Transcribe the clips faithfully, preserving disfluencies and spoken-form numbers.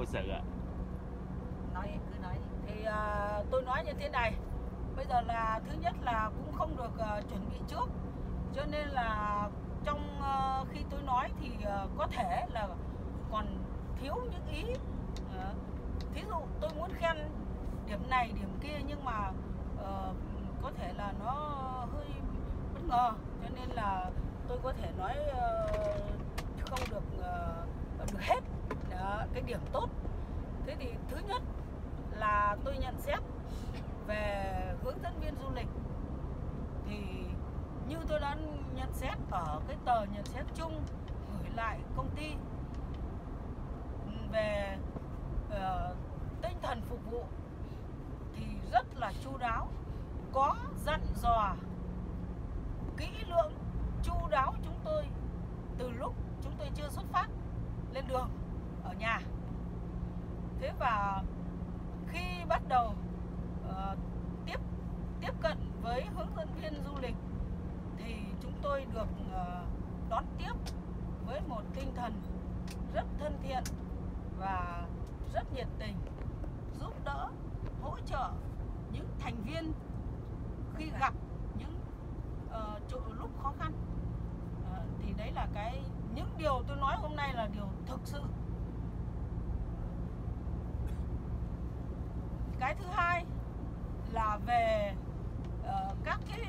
của sở ạ? Nói cứ nói đi. Thì uh, tôi nói như thế này. Bây giờ là thứ nhất là cũng không được uh, chuẩn bị trước, cho nên là trong uh, khi tôi nói thì uh, có thể là còn thiếu những ý. uh, Thí dụ tôi muốn khen điểm này điểm kia, nhưng mà uh, có thể là nó hơi bất ngờ, cho nên là tôi có thể nói uh, không được uh, được hết uh, cái điểm tốt. Thế thì thứ nhất là tôi nhận xét về hướng dẫn viên du lịch, thì như tôi đã nhận xét ở cái tờ nhận xét chung gửi lại công ty về uh, tinh thần phục vụ thì rất là chu đáo, có dặn dò kỹ lưỡng, chu đáo chúng tôi từ lúc chúng tôi chưa xuất phát lên đường ở nhà. Thế và khi bắt đầu uh, tiếp tiếp cận với hướng dẫn viên du lịch thì chúng tôi được uh, đón tiếp với một tinh thần rất thân thiện và rất nhiệt tình, giúp đỡ, hỗ trợ những thành viên khi gặp những uh, chỗ lúc khó khăn. Uh, thì đấy là cái những điều tôi nói hôm nay là điều thực sự. Cái thứ hai là về uh, các cái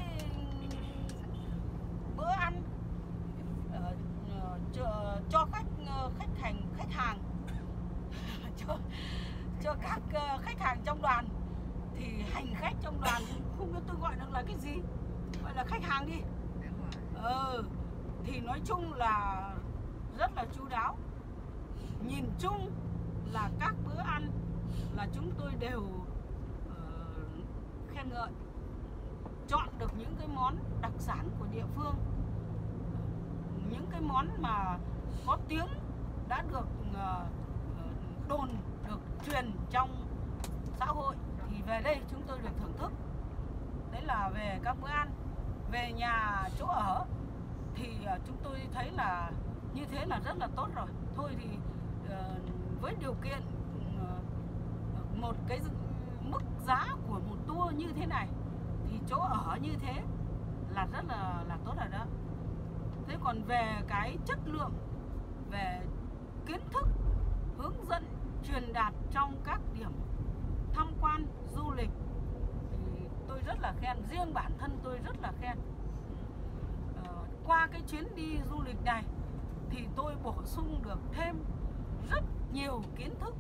bữa ăn uh, uh, cho, cho khách uh, khách hành khách hàng cho cho các uh, khách hàng trong đoàn. Thì hành khách trong đoàn không biết tôi gọi được là cái gì, gọi là khách hàng đi. Ừ, thì nói chung là rất là chu đáo. Nhìn chung là các bữa ăn là chúng tôi đều uh, khen ngợi, chọn được những cái món đặc sản của địa phương, những cái món mà có tiếng đã được uh, đồn, được truyền trong xã hội, thì về đây chúng tôi được thưởng thức. Đấy là về các bữa ăn. Về nhà chỗ ở thì uh, chúng tôi thấy là như thế là rất là tốt rồi. Thôi thì uh, với điều kiện uh, một cái mức giá của một tour như thế này thì chỗ ở như thế là rất là là tốt rồi đó. Thế còn về cái chất lượng, về kiến thức hướng dẫn truyền đạt trong các điểm tham quan du lịch thì tôi rất là khen, riêng bản thân tôi rất là khen. Ờ, qua cái chuyến đi du lịch này thì tôi bổ sung được thêm rất nhiều kiến thức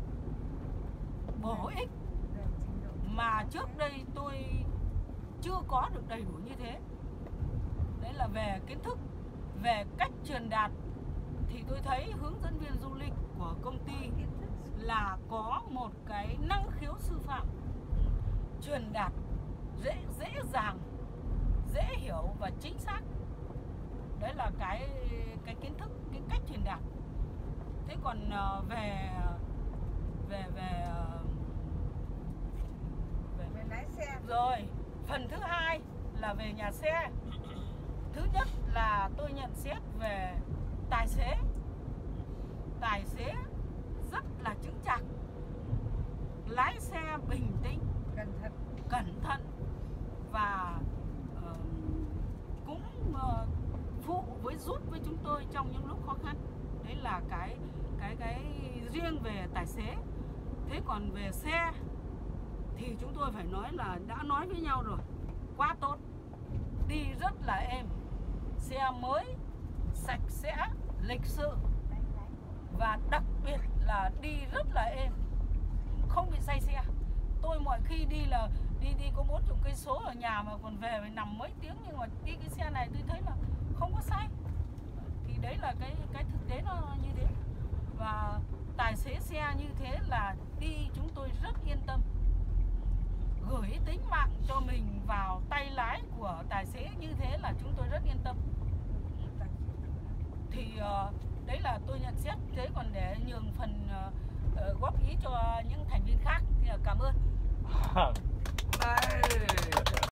bổ ích mà trước đây tôi chưa có được đầy đủ như thế. Đấy là về kiến thức, về cách truyền đạt thì tôi thấy hướng dẫn viên du lịch của công ty là có một cái năng khiếu sư phạm, truyền đạt dễ dễ dàng, dễ hiểu và chính xác. Đấy là cái cái kiến thức, cái cách truyền đạt. Thế còn uh, về về về về, về lái xe rồi, phần thứ hai là về nhà xe. Thứ nhất là tôi nhận xét về tài xế. Tài xế rất là chững chạc, lái xe bình tĩnh, cẩn thận, cẩn thận và uh, cũng uh, phụ với giúp với chúng tôi trong những lúc khó khăn. Đấy là cái cái cái riêng về tài xế. Thế còn về xe thì chúng tôi phải nói là đã nói với nhau rồi, quá tốt, đi rất là êm, xe mới, sạch sẽ, lịch sự và đặc biệt là đi rất là êm, không bị say xe. Tôi mọi khi đi là đi đi có bốn mươi cây số ở nhà mà còn về phải nằm mấy tiếng, nhưng mà đi cái xe này tôi thấy là không có say. Thì đấy là cái cái thực tế nó như thế. Và tài xế xe như thế là đi chúng tôi rất yên tâm, gửi tính mạng cho mình vào tay lái của tài xế như thế là chúng tôi rất yên tâm. Thì uh, đấy là tôi nhận xét. Thế còn để nhường phần uh, uh, góp ý cho những thành viên khác thì là cảm ơn. Đây.